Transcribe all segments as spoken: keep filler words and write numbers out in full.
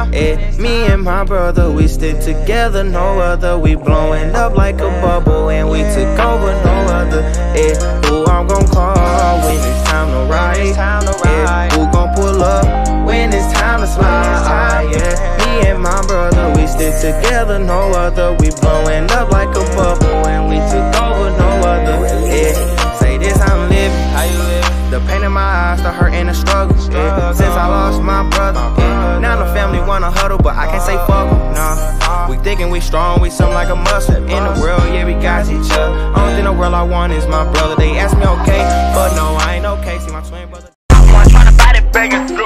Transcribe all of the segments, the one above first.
Yeah, me and my brother, we stick together, no other. We blowing up like a bubble, and we took over, no other. Yeah, who I'm gon' call when it's time to ride? Yeah, who gon' pull up when it's time to slide? Yeah, me and my brother, we stick together, no other. We blowing up like a bubble, and we took over, no other. Yeah, say this, I'm living. How you living? The pain in my eyes, the hurt and the struggle. Yeah, since I lost my brother. Yeah, now the family wanna huddle, but I can't say fuck em, nah. We thinking we strong, we something like a muscle. In the world, yeah, we got each other. Only thing in the world I want is my brother. They ask me okay, but no, I ain't okay. See my twin brother. I'm tryna buy that bag of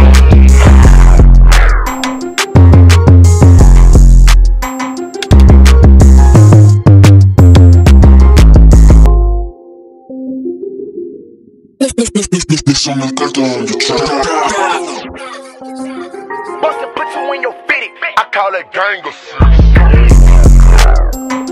This on the cut on the track. Bust a put you in your fitty. I call it gang of shit.